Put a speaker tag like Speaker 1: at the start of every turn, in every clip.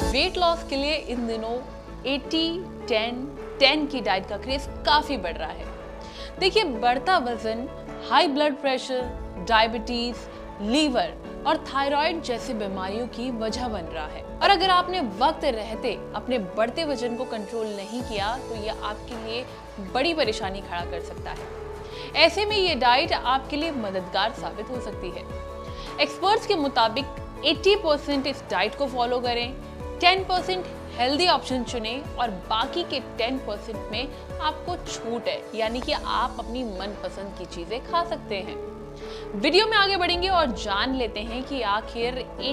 Speaker 1: Weight loss के लिए इन दिनों 80-10-10 की डाइट का क्रेज काफी बढ़ रहा है। देखिए, बढ़ता वजन high blood pressure, diabetes, liver और थायराइड जैसी बीमारियों की वजह बन रहा है। और अगर आपने वक्त रहते अपने बढ़ते वजन को कंट्रोल नहीं किया तो यह आपके लिए बड़ी परेशानी खड़ा कर सकता है। ऐसे में ये डाइट आपके लिए मददगार साबित हो सकती है। एक्सपर्ट्स के मुताबिक 80% इस डाइट को फॉलो करें, 10% हेल्दी ऑप्शन चुनें और बाकी के 10% में आपको छूट है, यानी कि आप अपनी मनपसंद की चीजें खा सकते हैं। वीडियो में आगे बढ़ेंगे और जान लेते हैं कि आखिर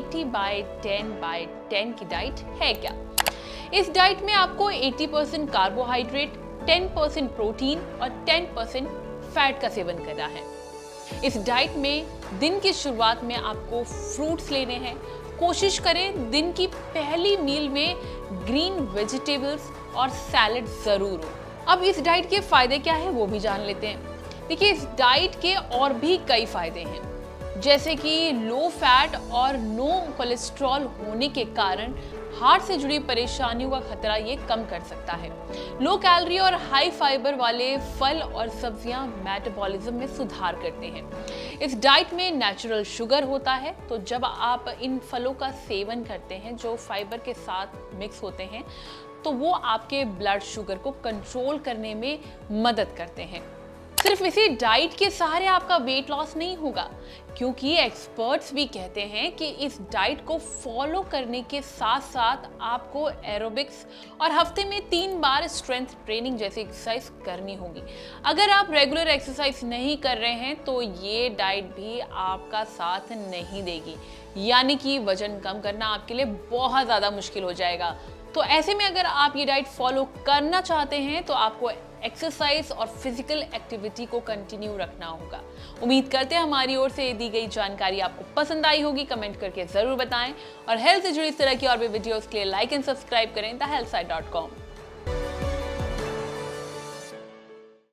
Speaker 1: 80/10/10 की डाइट है क्या। इस डाइट में आपको 80% कार्बोहाइड्रेट, 10% प्रोटीन और 10% फैट का सेवन करना है। इस डाइट में दिन की शुरुआत में आपको फ्रूट्स लेने हैं। कोशिश करें दिन की पहली मील में ग्रीन वेजिटेबल्स और सैलेड जरूर हो। अब इस डाइट के फायदे क्या है वो भी जान लेते हैं। देखिए, इस डाइट के और भी कई फायदे हैं, जैसे कि लो फैट और नो कोलेस्ट्रॉल होने के कारण हार्ट से जुड़ी परेशानियों का खतरा ये कम कर सकता है। लो कैलोरी और हाई फाइबर वाले फल और सब्जियां मेटाबॉलिज्म में सुधार करते हैं। इस डाइट में नेचुरल शुगर होता है, तो जब आप इन फलों का सेवन करते हैं जो फाइबर के साथ मिक्स होते हैं तो वो आपके ब्लड शुगर को कंट्रोल करने में मदद करते हैं। सिर्फ इसी डाइट के सहारे आपका वेट लॉस नहीं होगा, क्योंकि एक्सपर्ट्स भी कहते हैं कि इस डाइट को फॉलो करने के साथ साथ आपको एरोबिक्स और हफ्ते में 3 बार स्ट्रेंथ ट्रेनिंग जैसी एक्सरसाइज करनी होगी। अगर आप रेगुलर एक्सरसाइज नहीं कर रहे हैं तो ये डाइट भी आपका साथ नहीं देगी, यानी कि वजन कम करना आपके लिए बहुत ज़्यादा मुश्किल हो जाएगा। तो ऐसे में अगर आप ये डाइट फॉलो करना चाहते हैं तो आपको एक्सरसाइज और फिजिकल एक्टिविटी को कंटिन्यू रखना होगा। उम्मीद करते हैं हमारी ओर से दी गई जानकारी आपको पसंद आई होगी। कमेंट करके जरूर बताएं और हेल्थ से जुड़ी इस तरह की और भी वीडियोस के लिए लाइक एंड सब्सक्राइब करें thehealthsite.com।